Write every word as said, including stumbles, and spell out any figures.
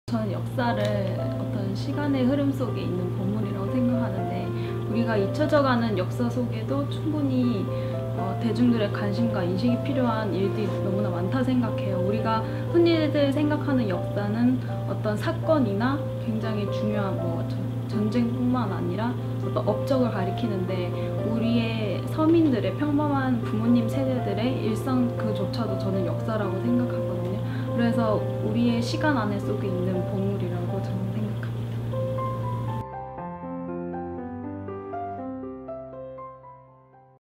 저는 역사를 어떤 시간의 흐름 속에 있는 보물이라고 생각하는데, 우리가 잊혀져가는 역사 속에도 충분히 어, 대중들의 관심과 인식이 필요한 일들이 너무나 많다 생각해요. 우리가 흔히들 생각하는 역사는 어떤 사건이나 굉장히 중요한 뭐 전쟁뿐만 아니라 어떤 업적을 가리키는데, 우리의 서민들의 평범한 부모님 세대들의 일상 그조차도 저는 역사라고 생각하거든요. 그래서 우리의 시간 안에 속에 있는 보물이라고